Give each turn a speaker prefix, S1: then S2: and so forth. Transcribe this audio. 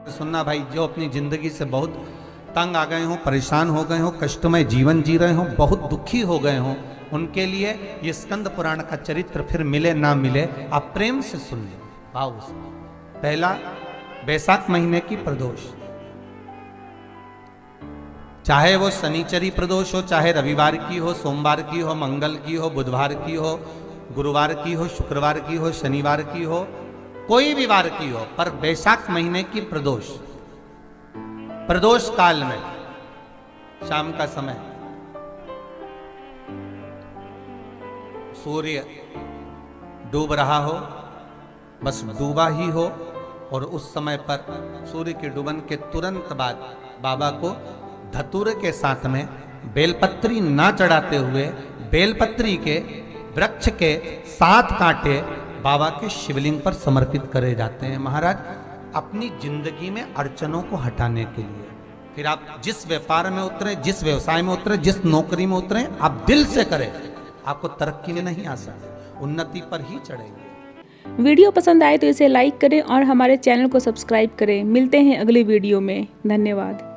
S1: सुनना भाई, जो अपनी जिंदगी से बहुत तंग आ गए हों, परेशान हो गए हों, कष्टमय जीवन जी रहे हों, बहुत दुखी हो गए हों, उनके लिए ये स्कंद पुराण का चरित्र फिर मिले ना मिले, आप प्रेम से सुन लें, भाव से। पहला, बैसाख महीने की प्रदोष, चाहे वो शनिचरी प्रदोष हो, चाहे रविवार की हो, सोमवार की हो, मंगल की हो, बुधवार की हो, गुरुवार की हो, शुक्रवार की हो, शनिवार की हो, कोई भी वार की हो, पर बैसाख महीने की प्रदोष, प्रदोष काल में शाम का समय सूर्य डूब रहा हो, बस डूबा ही हो, और उस समय पर सूर्य के डूबन के तुरंत बाद बाबा को धतूरे के साथ में बेलपत्री ना चढ़ाते हुए बेलपत्री के वृक्ष के 7 कांटे बाबा के शिवलिंग पर समर्पित करे जाते हैं महाराज, अपनी जिंदगी में अड़चनों को हटाने के लिए। फिर आप जिस व्यापार में उतरे, जिस व्यवसाय में उतरे, जिस नौकरी में उतरे, आप दिल से करें, आपको तरक्की में नहीं आ सकते, उन्नति पर ही चढ़ेंगे।
S2: वीडियो पसंद आए तो इसे लाइक करें और हमारे चैनल को सब्सक्राइब करें। मिलते हैं अगली वीडियो में। धन्यवाद।